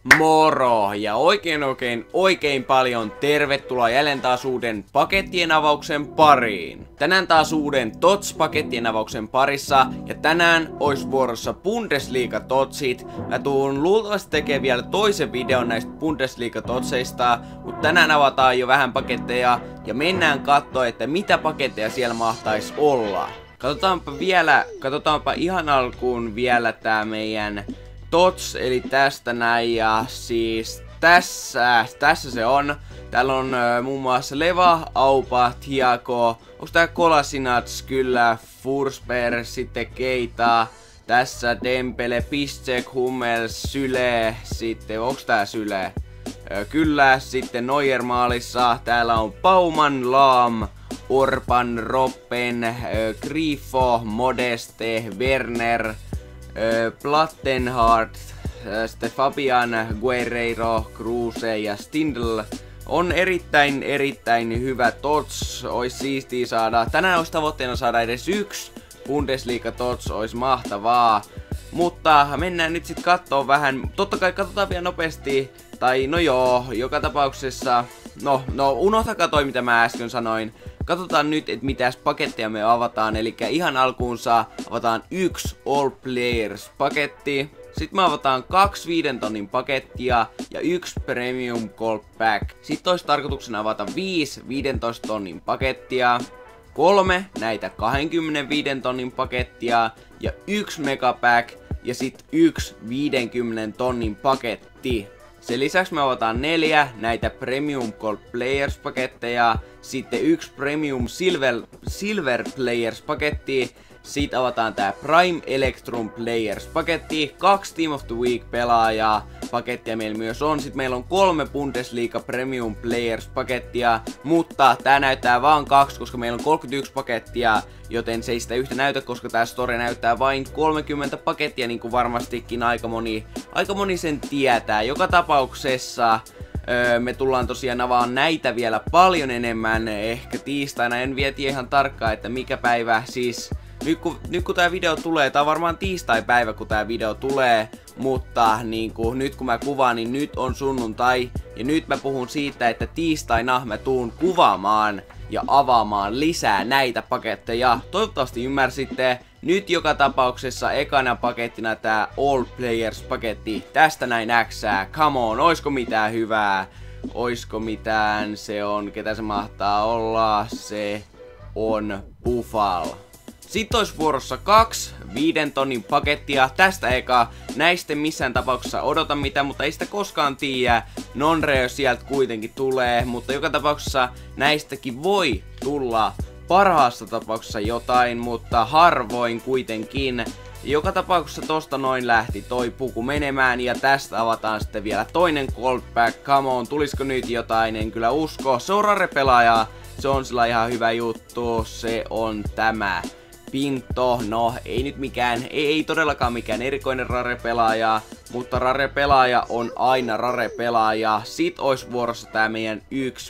Moro ja oikein paljon tervetuloa jälleen taas uuden pakettien avauksen pariin. Tänään taas uuden TOTS-pakettien avauksen parissa ja tänään ois vuorossa Bundesliga-totsit. Mä tuun luultavasti tekemään vielä toisen videon näistä Bundesliga-totseista, mutta tänään avataan jo vähän paketteja ja mennään katsoa, että mitä paketteja siellä mahtais olla. Katsotaanpa ihan alkuun vielä tää meidän TOTS, eli tästä näin, ja siis tässä se on. Täällä on muun muassa Leva, Auba, Thiago, onks tää Kolasinac, kyllä, Forsberg, sitten Keita, tässä Dembele, Piszczek, Hummels, Süle, sitten onks tää Süle? Kyllä, sitten Neuer maalissa, täällä on Baumann, Lahm, Orban, Robben, Grifo, Modeste, Werner, Plattenhardt, sitten Fabian, Guerreiro, Kruse ja Stindl. On erittäin hyvä TOTS, ois siistiä saada. Tänään olisi tavoitteena saada edes yksi Bundesliga TOTS, ois mahtavaa. Mutta mennään nyt sit kattoo vähän, totta kai katsotaan vielä nopeasti, tai no joo, joka tapauksessa, no unohtakaa toi mitä mä äsken sanoin. Katsotaan nyt, että mitäs paketteja me avataan, eli ihan alkuunsa avataan yksi All Players paketti. Sitten me avataan 2 5 tonnin pakettia ja 1 Premium Gold Pack. Sitten olisi tarkoituksena avata 5 15 tonnin pakettia, 3 näitä 25 tonnin pakettia ja 1 Mega Pack ja sitten 1 50 tonnin paketti. Sen lisäksi me avataan 4 näitä Premium Gold Players paketteja, sitten 1 Premium Silver Players paketti, sitten avataan tää Prime Electrum Players paketti, 2 Team of the Week pelaajaa pakettia meillä myös on, sitten meillä on 3 Bundesliga Premium Players pakettia, mutta tää näyttää vaan 2, koska meillä on 31 pakettia, joten se ei sitä yhtä näytä, koska tää story näyttää vain 30 pakettia, niin kuin varmastikin aika moni sen tietää. Joka tapauksessa me tullaan tosiaan avaamaan näitä vielä paljon enemmän, ehkä tiistaina, en vielä tiedä ihan tarkkaan, että mikä päivä, siis nyt kun tää video tulee, tää on varmaan tiistai-päivä kun tää video tulee, mutta nyt kun mä kuvaan, niin nyt on sunnuntai, ja nyt mä puhun siitä, että tiistaina mä tuun kuvaamaan ja avaamaan lisää näitä paketteja. Toivottavasti ymmärsitte. Nyt joka tapauksessa ekana pakettina tää All Players paketti. Tästä näin Xää. Come on, oisko mitään hyvää? Oisko mitään? Se on, ketä se mahtaa olla? Se on Buffal. Sitten olisi vuorossa 2 5 tonnin pakettia. Tästä eka. Näistä missään tapauksessa odota mitään, mutta ei sitä koskaan tiedä. Non-reo sieltä kuitenkin tulee, mutta joka tapauksessa näistäkin voi tulla parhaassa tapauksessa jotain, mutta harvoin kuitenkin. Joka tapauksessa tosta noin lähti toi puku menemään ja tästä avataan sitten vielä toinen Gold Pack. Come on, tulisiko nyt jotain? En kyllä usko. Se on rare-pelaaja. Se on sillä ihan hyvä juttu. Se on tämä Pinto, no ei nyt mikään, ei todellakaan mikään erikoinen rare-pelaaja, mutta rare-pelaaja on aina rare-pelaaja. Sit ois vuorossa tää meidän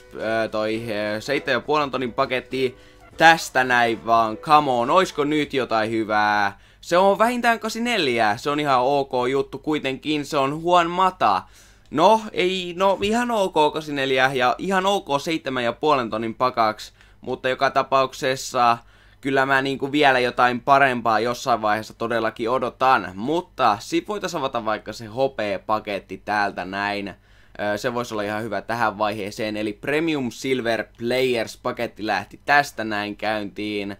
toi 7,5 tonnin paketti. Tästä näin vaan, come on, oisko nyt jotain hyvää? Se on vähintään 84, se on ihan ok juttu kuitenkin, se on Juan Mata. No, ihan ok 84 ja ihan ok 7,5 tonnin pakaks, mutta joka tapauksessa kyllä mä vielä jotain parempaa jossain vaiheessa todellakin odotan, mutta sit voitais avata vaikka se hopea-paketti täältä näin. Se voisi olla ihan hyvä tähän vaiheeseen, eli Premium Silver Players paketti lähti tästä näin käyntiin.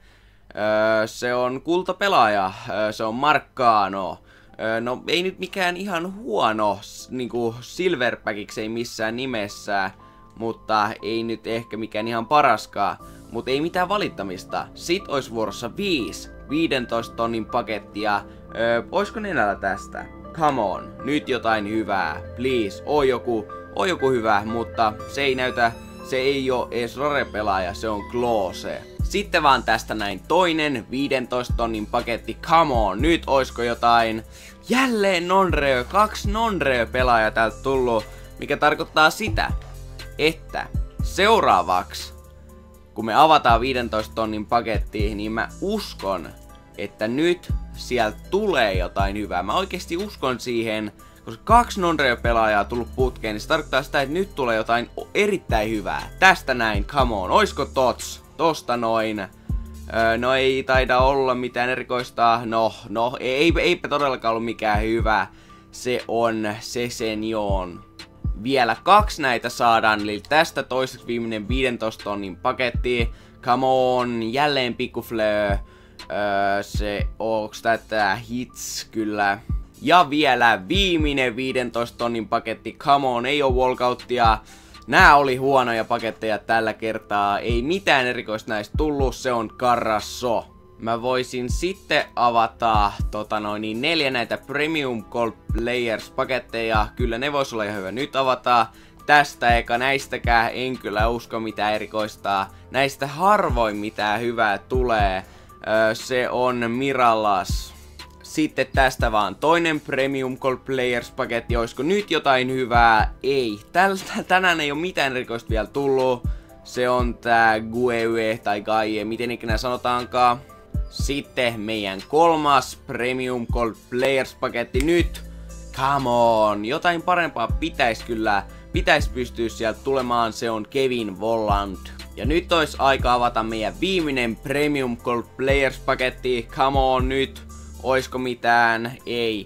Se on kultapelaaja, se on Marcano. No ei nyt mikään ihan huono Silver Packiksi ei missään nimessä, mutta ei nyt ehkä mikään ihan paraskaan. Mut ei mitään valittamista. Sit ois vuorossa 5 15 tonnin pakettia. Oisko nenällä tästä? Come on, nyt jotain hyvää. Please, oo joku hyvä, mutta se ei näytä, se ei oo ees rare-pelaaja, se on Klose. Sitten vaan tästä näin toinen 15 tonnin paketti. Come on, nyt oisko jotain. Jälleen non-reo, 2 non-reo pelaajaa täältä tullut, mikä tarkoittaa sitä, että seuraavaksi kun me avataan 15 tonnin pakettiin, niin mä uskon, että nyt sieltä tulee jotain hyvää. Mä oikeesti uskon siihen, Koska 2 non-rare-pelaajaa tullut putkeen, niin se tarkoittaa sitä, että nyt tulee jotain erittäin hyvää. Tästä näin, come on. Oisko tots? Tosta noin. No ei taida olla mitään erikoista. No, eipä todellakaan ollut mikään hyvä. Se on Sesenion. Vielä 2 näitä saadaan, eli tästä toiseksi viimeinen 15 tonnin paketti. Come on, jälleen Pikufleur. Se onks tätä hits kyllä. Ja vielä viimeinen 15 tonnin paketti. Come on, ei oo walkouttia. Nää oli huonoja paketteja tällä kertaa. Ei mitään erikoista näistä tullut. Se on Carrasso. Mä voisin sitten avata 4 näitä Premium Gold Players paketteja. Kyllä ne vois olla ihan hyvä nyt avata. Tästä eikä näistäkään en kyllä usko mitään erikoista. Näistä harvoin mitään hyvää tulee. Se on Mirallas. Sitten tästä vaan toinen Premium Gold Players paketti. Oisko nyt jotain hyvää? Ei. Tänään ei oo mitään erikoista vielä tullut. Se on tää Gueue tai Gaie, miten ikinä sanotaankaan. Sitten meidän 3. Premium Gold Players paketti nyt. Come on, jotain parempaa pitäis pystyä sieltä tulemaan, se on Kevin Volland. Ja nyt olisi aika avata meidän viimeinen Premium Gold Players paketti. Come on nyt, oisko mitään? Ei.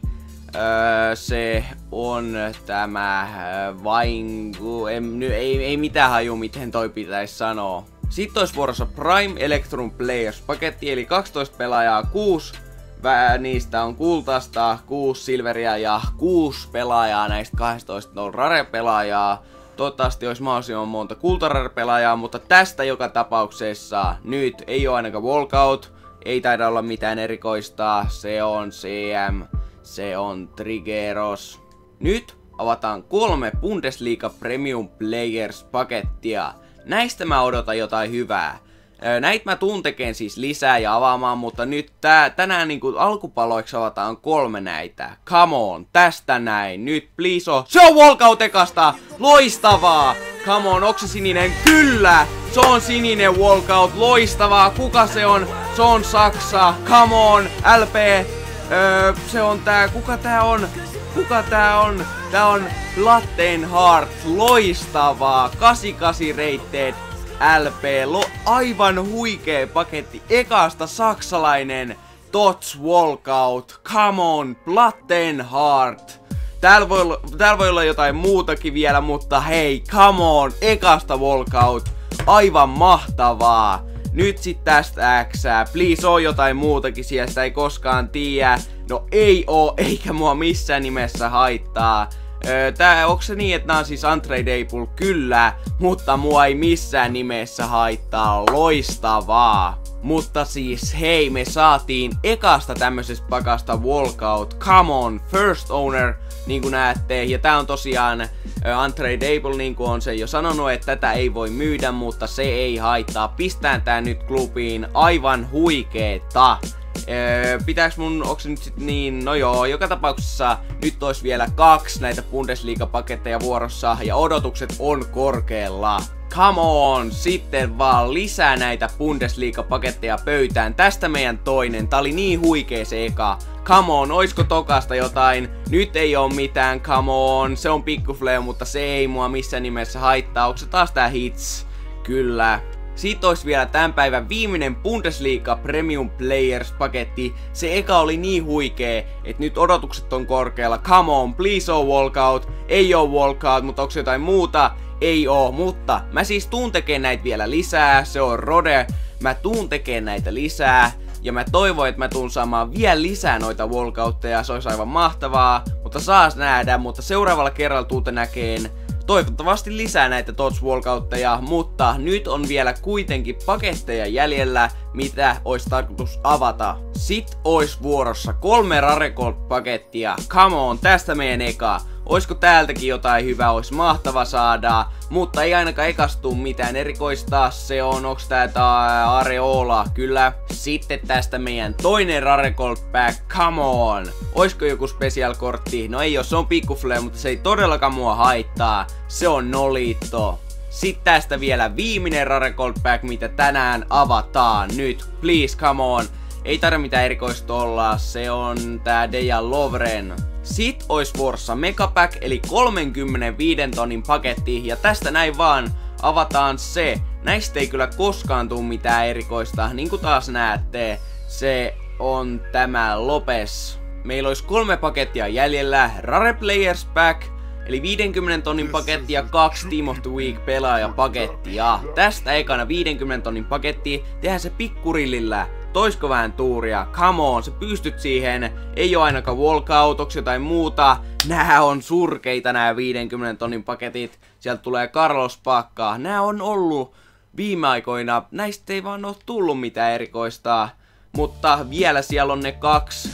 Se on tämä vainku, ei mitään haju miten toi pitäis sanoa. Sitten olisi vuorossa Prime Electrum Players paketti, eli 12 pelaajaa, 6 niistä on kultaista, 6 silveria ja 6 pelaajaa näistä 12 on rare-pelaajaa. Toivottavasti olisi mahdollisimman monta kultarare-pelaajaa, mutta tästä joka tapauksessa nyt ei ole ainakaan walkout, ei taida olla mitään erikoista, se on CM, se on Triggeros. Nyt avataan 3 Bundesliga Premium Players pakettia. Näistä mä odotan jotain hyvää. Näitä mä tuun tekeen siis lisää ja avaamaan, mutta nyt tänään niinku alkupaloiksi avataan 3 näitä. Come on, tästä näin. Nyt please on. Se on walkout ekasta! Loistavaa! Come on, onko se sininen? Kyllä! Se on sininen walkout, loistavaa! Kuka se on? Se on Saksa. Come on, LP. Se on tää, kuka tää on? Kuka tää on? Tää on Lattenhart, loistavaa, 88 rated LP, aivan huikee paketti, ekasta saksalainen Tots walkout, come on, Lattenhart. Täällä voi olla jotain muutakin vielä, mutta hei, come on, ekasta walkout, aivan mahtavaa. Nyt sit tästä Xää, please oo jotain muutakin, sitä ei koskaan tiedä. No ei oo, eikä mua missään nimessä haittaa. Onks se niin, että nää on siis untradeable? Kyllä, mutta mua ei missään nimessä haittaa, loistavaa. Mutta siis hei, me saatiin ekasta tämmöisestä pakasta walkout, come on, first owner, niin kuin näette. Ja tää on tosiaan untradeable, niin kuin on se jo sanonut, että tätä ei voi myydä, mutta se ei haittaa. Pistään tää nyt klubiin, aivan huikeeta. Pitääks mun, onks se nyt sit niin, no joo, joka tapauksessa nyt ois vielä 2 näitä Bundesliga-paketteja vuorossa ja odotukset on korkealla. Come on, sitten vaan lisää näitä Bundesliga-paketteja pöytään. Tästä meidän toinen, tää oli niin huikee se eka. Come on, oisko tokasta jotain? Nyt ei oo mitään, come on, se on Pikufleur, mutta se ei mua missään nimessä haittaa. Onko se taas tää hits? Kyllä. Siitä olisi vielä tämän päivän viimeinen Bundesliga Premium Players paketti. Se eka oli niin huikee, että nyt odotukset on korkealla. Come on, please oo walkout. Ei oo walkout, mutta onko jotain muuta? Ei oo, mutta mä siis tuun tekemään näitä vielä lisää. Se on Rode. Mä tuun tekemään näitä lisää. Ja mä toivon, että mä tuun saamaan vielä lisää noita walkoutteja. Se olisi aivan mahtavaa. Mutta saas nähdä, mutta seuraavalla kerralla tuutte näkeen toivottavasti lisää näitä Tots walkoutteja, mutta nyt on vielä kuitenkin paketteja jäljellä, mitä olisi tarkoitus avata. Sit ois vuorossa 3 Rare Gold pakettia. Come on, tästä meidän eka. Oisko täältäkin jotain hyvää, ois mahtava saada, mutta ei ainakaan ekastuu mitään erikoista. Se on, onks tää Areola? Kyllä. Sitten tästä meidän toinen Rare Gold pack, come on. Oisko joku special kortti? No ei oo, se on Pikufleur, mutta se ei todellakaan mua haittaa. Se on Nolito. Sitten tästä vielä viimeinen Rare Gold pack, mitä tänään avataan nyt. Please, come on. Ei tarvitse mitään erikoista olla, se on tää Deja Lovren. Sit ois vuorossa Megapack eli 35 tonnin paketti ja tästä näin vaan avataan se. Näistä ei kyllä koskaan tuu mitään erikoista, niin kuin taas näette, se on tämä Lopez. Meillä olisi 3 pakettia jäljellä, Rare Players Pack, eli 50 tonnin paketti ja 2 Team of the Week pelaajapakettia. Tästä ekana 50 tonnin paketti, tehdään se pikkurillillä. Toisko vähän tuuria? Come on, sä pystyt siihen. Ei oo ainakaan walkoutoksi tai muuta. Nää on surkeita nää 50 tonnin paketit. Sieltä tulee Carlos Bacca. Nää on ollut viime aikoina. Näistä ei vaan oo tullut mitään erikoista. Mutta vielä siellä on ne 2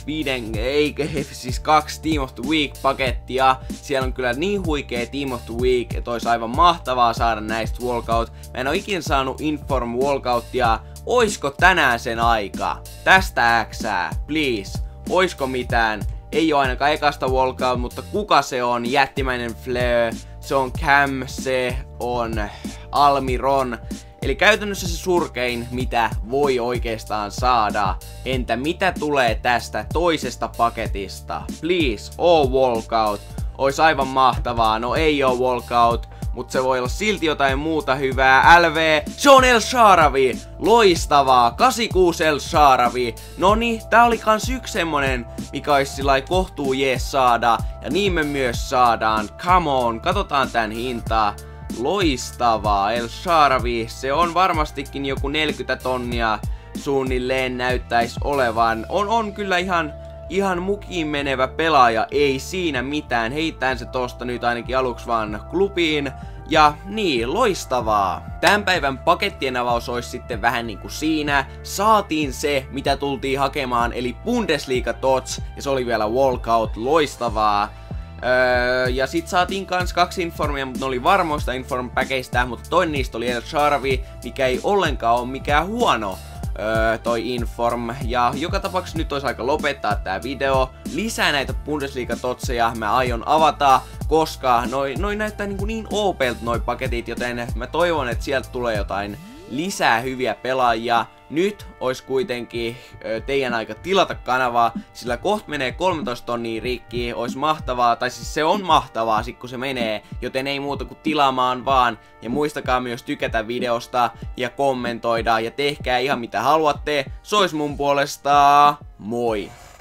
Team of the Week pakettia. Siellä on kyllä niin huikea Team of the Week, että olisi aivan mahtavaa saada näistä walkout. Mä en oo ikin saanut Inform walkouttia. Oisko tänään sen aika? Tästä Xää, please. Oisko mitään? Ei oo ainakaan ekasta walkout, mutta kuka se on? Jättimäinen Fleur, se on Cam, se on Almiron. Eli käytännössä se surkein, mitä voi oikeastaan saada. Entä mitä tulee tästä toisesta paketista? Please, walkout. Ois aivan mahtavaa. No ei oo walkout, mutta se voi olla silti jotain muuta hyvää. LV, se on El Shaarawy. Loistavaa, 86 El Shaarawy. Noni, tää oli kans yksi semmonen, mikä ois sillai kohtuu jees saada. Ja niin me myös saadaan. Come on, katsotaan tän hintaa. Loistavaa, El Shaarawy, se on varmastikin joku 40 tonnia suunnilleen näyttäisi olevan. On kyllä ihan mukiin menevä pelaaja, ei siinä mitään. Heittään se tosta nyt ainakin aluksi vaan klubiin. Ja niin, loistavaa. Tämän päivän pakettien avaus olisi sitten vähän niinku siinä. Saatiin se, mitä tultiin hakemaan, eli Bundesliga Tots, ja se oli vielä walkout, loistavaa. Ja sit saatiin kans 2 informia, mutta ne oli varmoista inform-päkeistä, mutta toinen niistä oli El Shaarawy, mikä ei ollenkaan ole mikään huono toi inform. Ja joka tapauksessa nyt olisi aika lopettaa tää video. Lisää näitä Bundesliga-totseja mä aion avata, koska noi näyttää niin OP:lta noi paketit, joten mä toivon, että sieltä tulee jotain lisää hyviä pelaajia. Nyt olisi kuitenkin teidän aika tilata kanavaa, sillä kohta menee 13 tonnia rikki, olisi mahtavaa, tai siis se on mahtavaa sit kun se menee, joten ei muuta kuin tilaamaan vaan. Ja muistakaa myös tykätä videosta ja kommentoida ja tehkää ihan mitä haluatte, se olisi mun puolesta moi!